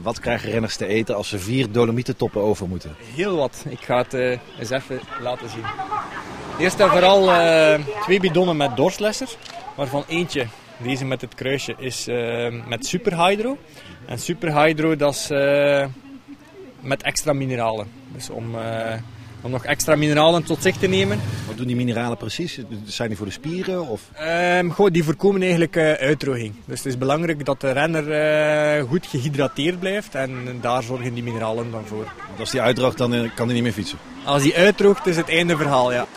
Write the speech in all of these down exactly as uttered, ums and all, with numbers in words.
Wat krijgen renners te eten als ze vier Dolomietentoppen over moeten? Heel wat. Ik ga het uh, eens even laten zien. Eerst en vooral uh, twee bidonnen met dorstlesser, waarvan eentje, deze met het kruisje, is uh, met superhydro. En superhydro, dat is uh, met extra mineralen. Dus om, uh, om nog extra mineralen tot zich te nemen. Wat doen die mineralen precies? Zijn die voor de spieren? Of? Um, goh, die voorkomen eigenlijk uh, uitdroging. Dus het is belangrijk dat de renner uh, goed gehydrateerd blijft en daar zorgen die mineralen dan voor. Want als die uitdroogt, dan kan hij niet meer fietsen? Als die uitdroogt, is het einde verhaal, ja.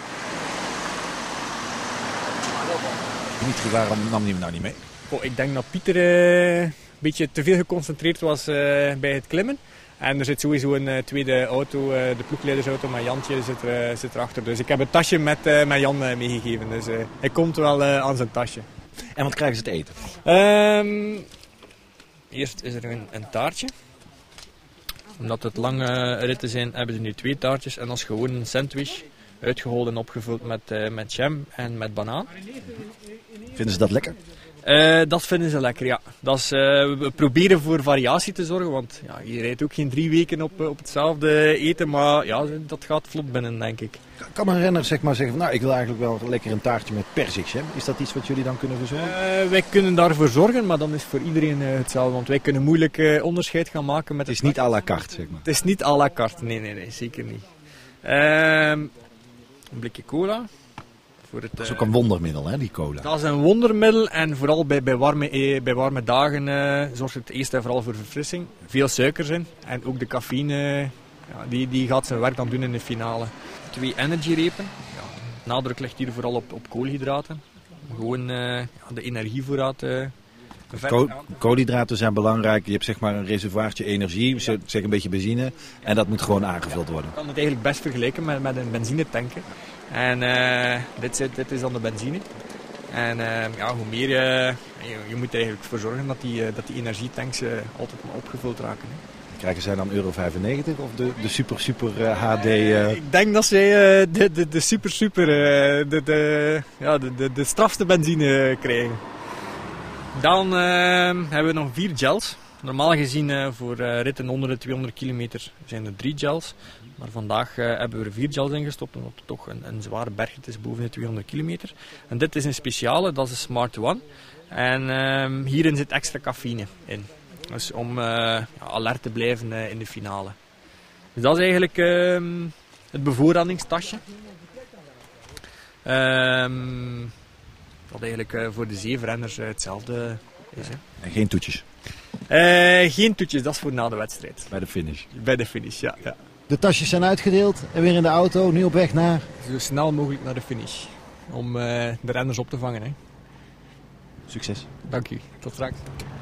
Dimitri, waarom nam hij hem nou niet mee? Goh, ik denk dat Pieter uh, een beetje te veel geconcentreerd was uh, bij het klimmen. En er zit sowieso een uh, tweede auto, uh, de ploegleidersauto met Jantje zit, uh, zit erachter. Dus ik heb het tasje met, uh, met Jan uh, meegegeven. Dus uh, hij komt wel uh, aan zijn tasje. En wat krijgen ze te eten? Um, eerst is er een, een taartje. Omdat het lange ritten zijn, hebben ze nu twee taartjes. En dat is gewoon een sandwich, uitgehold en opgevuld met, uh, met jam en met banaan. Vinden ze dat lekker? Uh, dat vinden ze lekker, ja. Dat is, uh, we proberen voor variatie te zorgen, want ja, je rijdt ook geen drie weken op, op hetzelfde eten, maar ja, dat gaat vlot binnen, denk ik. Kan een renner zeg maar zeggen van, nou, ik wil eigenlijk wel lekker een taartje met perziksjam. Is dat iets wat jullie dan kunnen verzorgen? Uh, wij kunnen daarvoor zorgen, maar dan is voor iedereen uh, hetzelfde, want wij kunnen moeilijk uh, onderscheid gaan maken met het. Het is niet à la carte, zeg maar. Het is niet à la carte, nee, nee, nee, zeker niet. Uh, een blikje cola. Het, dat is ook een wondermiddel, hè, die cola. Dat is een wondermiddel en vooral bij, bij, warme, bij warme dagen uh, zorgt het eerst en vooral voor verfrissing. Veel suikers in en ook de cafeïne, ja, die, die gaat zijn werk dan doen in de finale. Twee energierepen. Ja, nadruk ligt hier vooral op, op koolhydraten. Gewoon uh, ja, de energievoorraad. Uh, Ko- koolhydraten zijn belangrijk. Je hebt zeg maar een reservoirtje energie, zeg een beetje benzine. En dat moet gewoon aangevuld worden. Je kan het eigenlijk best vergelijken met, met een benzinetanker. En uh, dit, zit, dit is dan de benzine. En uh, ja, hoe meer uh, je, je moet er eigenlijk voor zorgen dat die, uh, dat die energietanks uh, altijd maar opgevuld raken. Hè. Krijgen zij dan euro vijfennegentig of de, de super super uh, H D? Uh... Ik denk dat zij uh, de, de, de super super, uh, de, de, ja, de, de, de strafste benzine krijgen. Dan uh, hebben we nog vier gels. Normaal gezien uh, voor uh, ritten onder de tweehonderd kilometer zijn er drie gels. Maar vandaag uh, hebben we er vier gels ingestopt, omdat het toch een, een zware bergrit is boven de tweehonderd kilometer. En dit is een speciale, dat is een Smart One. En uh, hierin zit extra cafeïne in. Dus om uh, ja, alert te blijven uh, in de finale. Dus dat is eigenlijk uh, het bevoorradingstasje. Uh, wat eigenlijk uh, voor de zeven renners uh, hetzelfde is. Hè. En geen toetjes? Uh, geen toetjes, dat is voor na de wedstrijd. Bij de finish? Bij de finish, ja. ja. De tasjes zijn uitgedeeld en weer in de auto, nu op weg naar? Zo snel mogelijk naar de finish. Om uh, de renners op te vangen. Hè. Succes. Dank u, tot straks.